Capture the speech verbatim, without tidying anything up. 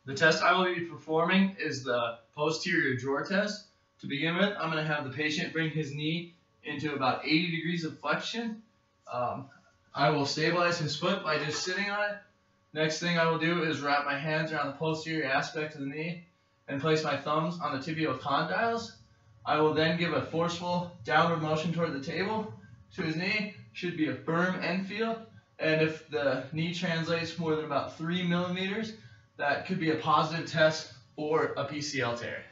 The test I will be performing is the posterior drawer test. To begin with, I'm going to have the patient bring his knee into about eighty degrees of flexion. Um, I will stabilize his foot by just sitting on it. Next thing I will do is wrap my hands around the posterior aspect of the knee and place my thumbs on the tibial condyles. I will then give a forceful downward motion toward the table to his knee. Should be a firm end feel, and if the knee translates more than about three millimeters, that could be a positive test for a P C L tear.